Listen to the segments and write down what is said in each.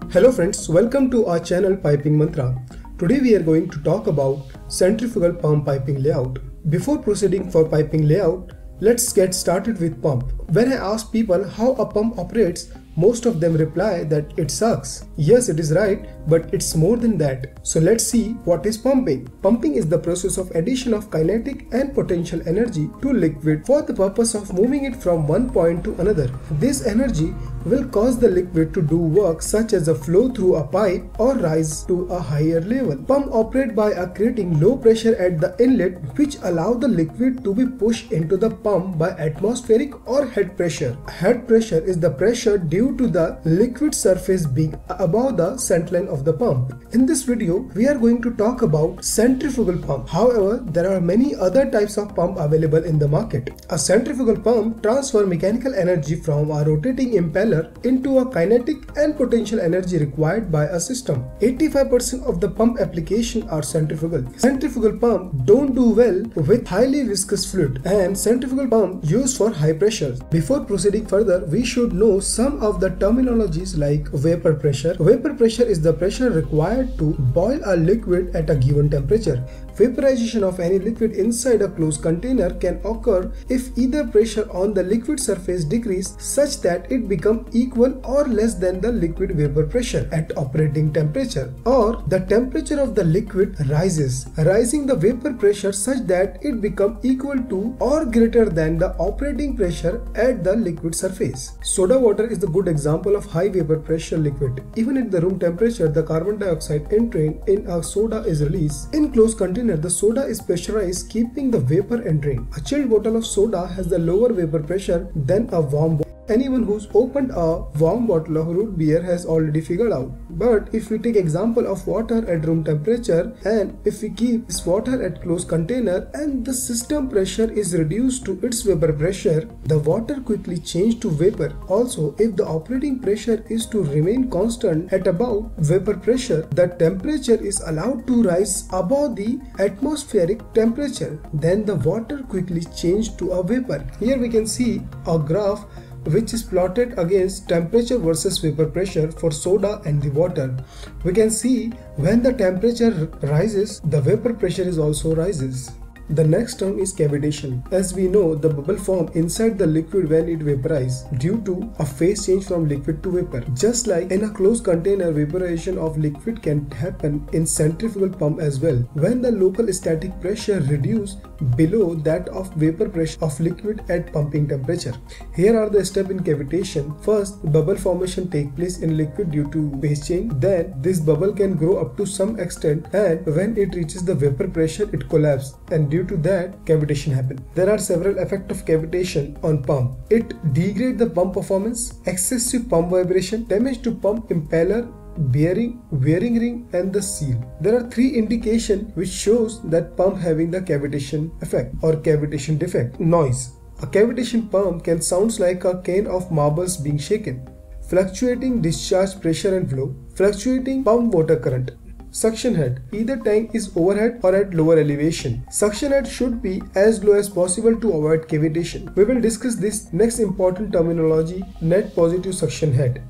Hello friends, welcome to our channel Piping Mantra. Today we are going to talk about centrifugal pump piping layout. Before proceeding for piping layout, let's get started with pump. When I ask people how a pump operates, most of them reply that it sucks. Yes, it is right, but it's more than that. So let's see what is pumping. Pumping is the process of addition of kinetic and potential energy to liquid for the purpose of moving it from one point to another. This energy will cause the liquid to do work such as a flow through a pipe or rise to a higher level. Pump operate by creating low pressure at the inlet, which allow the liquid to be pushed into the pump by atmospheric or head pressure. Head pressure is the pressure due to the liquid surface being above the centerline of the pump. In this video, we are going to talk about centrifugal pump. However, there are many other types of pump available in the market. A centrifugal pump transfers mechanical energy from a rotating impeller into a kinetic and potential energy required by a system. 85% of the pump application are centrifugal. Centrifugal pump don't do well with highly viscous fluid, and centrifugal pump used for high pressures. Before proceeding further, we should know some of the terminologies like vapor pressure. Vapor pressure is the pressure required to boil a liquid at a given temperature. Vaporization of any liquid inside a closed container can occur if either pressure on the liquid surface decreases such that it becomes equal or less than the liquid vapor pressure at operating temperature, or the temperature of the liquid rises, rising the vapor pressure such that it becomes equal to or greater than the operating pressure at the liquid surface. Soda water is the good example of high vapor pressure liquid. Even at the room temperature, the carbon dioxide entering in a soda is released. In closed container, the soda is pressurized, keeping the vapor entering. A chilled bottle of soda has the lower vapor pressure than a warm bottle. Anyone who's opened a warm bottle of root beer has already figured out. But if we take example of water at room temperature, and if we keep this water at closed container and the system pressure is reduced to its vapor pressure, the water quickly changes to vapor. Also, if the operating pressure is to remain constant at about vapor pressure, the temperature is allowed to rise above the atmospheric temperature. Then the water quickly changes to a vapor. Here we can see a graph which is plotted against temperature versus vapor pressure for soda and the water. We can see when the temperature rises, the vapor pressure is also rises. The next term is cavitation. As we know, the bubble forms inside the liquid when it vaporizes due to a phase change from liquid to vapor. Just like in a closed container, vaporization of liquid can happen in centrifugal pump as well, when the local static pressure reduces below that of vapor pressure of liquid at pumping temperature. Here are the steps in cavitation. First, bubble formation takes place in liquid due to phase change. Then this bubble can grow up to some extent, and when it reaches the vapor pressure, it collapses, and due to that, cavitation happens. There are several effects of cavitation on pump. It degrades the pump performance, excessive pump vibration, damage to pump impeller, bearing, wearing ring, and the seal. There are three indications which shows that pump having the cavitation effect or cavitation defect. Noise. A cavitation pump can sound like a cane of marbles being shaken. Fluctuating discharge pressure and flow. Fluctuating pump water current. Suction head. Either tank is overhead or at lower elevation. Suction head should be as low as possible to avoid cavitation. We will discuss this next important terminology, net positive suction head,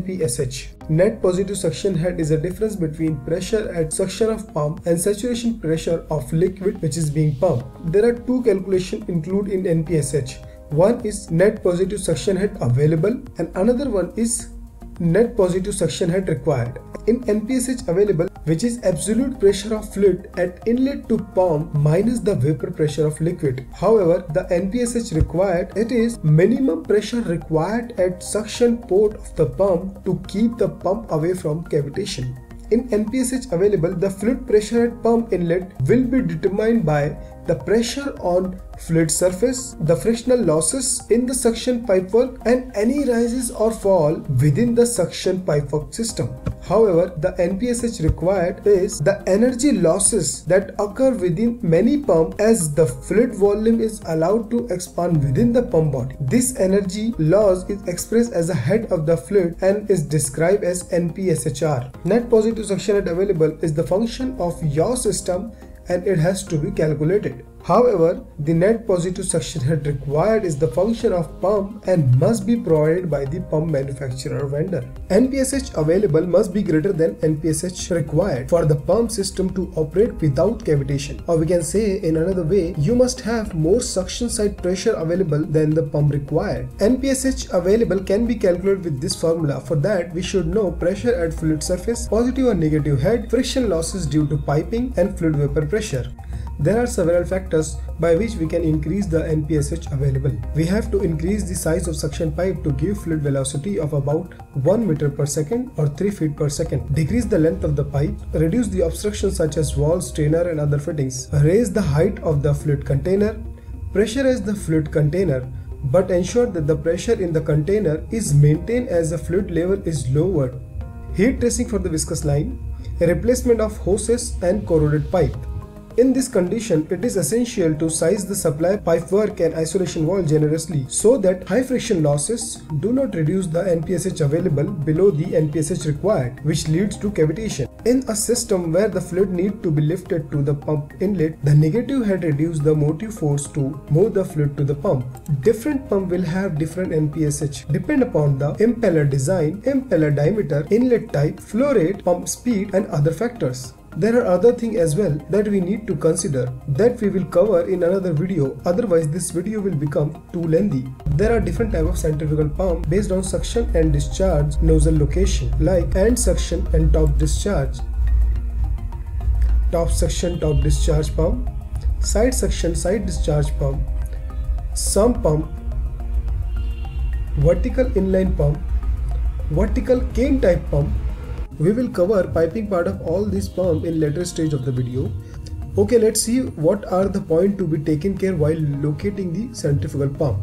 NPSH. Net positive suction head is a difference between pressure at suction of pump and saturation pressure of liquid which is being pumped. There are two calculations included in NPSH. One is net positive suction head available and another one is net positive suction head required. In NPSH available, which is absolute pressure of fluid at inlet to pump minus the vapor pressure of liquid. However, the NPSH required, it is minimum pressure required at suction port of the pump to keep the pump away from cavitation. In NPSH available, the fluid pressure at pump inlet will be determined by the pressure on fluid surface, the frictional losses in the suction pipework, and any rises or fall within the suction pipework system. However, the NPSH required is the energy losses that occur within many pumps as the fluid volume is allowed to expand within the pump body. This energy loss is expressed as a head of the fluid and is described as NPSHR. Net positive suction head available is the function of your system and it has to be calculated. However, the net positive suction head required is the function of pump and must be provided by the pump manufacturer or vendor. NPSH available must be greater than NPSH required for the pump system to operate without cavitation. Or we can say in another way, you must have more suction side pressure available than the pump required. NPSH available can be calculated with this formula. For that, we should know pressure at fluid surface, positive or negative head, friction losses due to piping, and fluid vapor pressure. There are several factors by which we can increase the NPSH available. We have to increase the size of suction pipe to give fluid velocity of about 1 meter per second or 3 feet per second. Decrease the length of the pipe, reduce the obstructions such as walls, strainer and other fittings. Raise the height of the fluid container. Pressurize the fluid container, but ensure that the pressure in the container is maintained as the fluid level is lowered. Heat tracing for the viscous line. Replacement of hoses and corroded pipe. In this condition, it is essential to size the supply pipework and isolation wall generously so that high friction losses do not reduce the NPSH available below the NPSH required, which leads to cavitation. In a system where the fluid need to be lifted to the pump inlet, the negative head reduces the motive force to move the fluid to the pump. Different pump will have different NPSH depend upon the impeller design, impeller diameter, inlet type, flow rate, pump speed and other factors. There are other things as well that we need to consider that we will cover in another video, otherwise this video will become too lengthy. There are different types of centrifugal pump based on suction and discharge nozzle location, like end suction and top discharge, top suction top discharge pump, side suction side discharge pump, sump pump, vertical inline pump, vertical cane type pump. We will cover piping part of all these pumps in later stage of the video. Okay, let's see what are the points to be taken care while locating the centrifugal pump.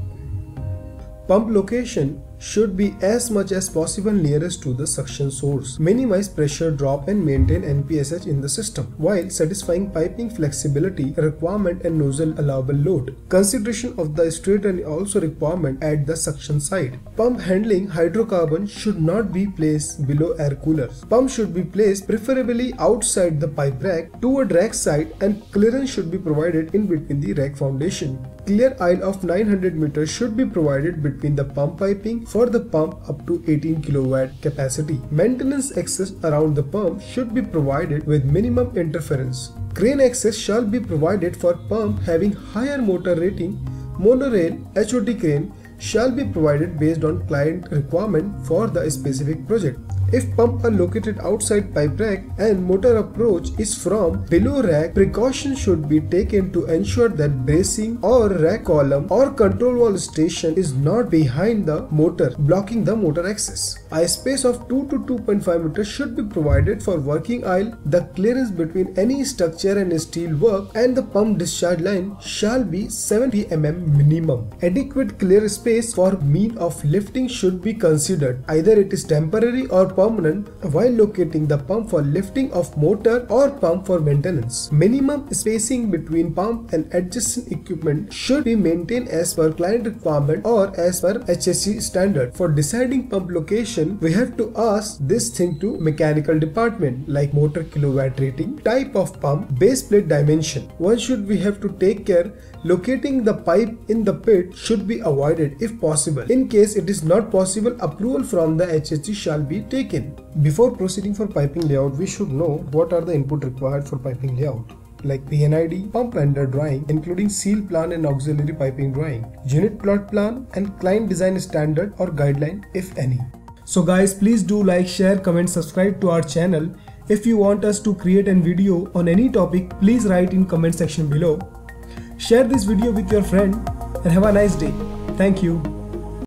Pump location should be as much as possible nearest to the suction source. Minimize pressure drop and maintain NPSH in the system while satisfying piping flexibility requirement and nozzle allowable load. Consideration of the straightening also requirement at the suction side. Pump handling hydrocarbon should not be placed below air coolers. Pump should be placed preferably outside the pipe rack toward rack side, and clearance should be provided in between the rack foundation. Clear aisle of 900 meters should be provided between the pump piping for the pump up to 18 kW capacity. Maintenance access around the pump should be provided with minimum interference. Crane access shall be provided for pump having higher motor rating. Monorail HOT crane shall be provided based on client requirement for the specific project. If pump are located outside pipe rack and motor approach is from below rack, precaution should be taken to ensure that bracing or rack column or control wall station is not behind the motor, blocking the motor access. A space of 2 to 2.5 meters should be provided for working aisle. The clearance between any structure and steel work and the pump discharge line shall be 70 mm minimum. Adequate clear space for mean of lifting should be considered. Either it is temporary or permanent while locating the pump for lifting of motor or pump for maintenance. Minimum spacing between pump and adjacent equipment should be maintained as per client requirement or as per HSE standard. For deciding pump location, we have to ask this thing to mechanical department like motor kilowatt rating, type of pump, base plate dimension. One should we have to take care locating the pipe in the pit should be avoided if possible. In case it is not possible, approval from the HSE shall be taken. Before proceeding for piping layout, we should know what are the input required for piping layout, like P&ID, pump render drawing including seal plan and auxiliary piping drawing, unit plot plan and client design standard or guideline if any. So guys, please do like, share, comment, subscribe to our channel. If you want us to create a video on any topic, please write in comment section below. Share this video with your friend and have a nice day. Thank you.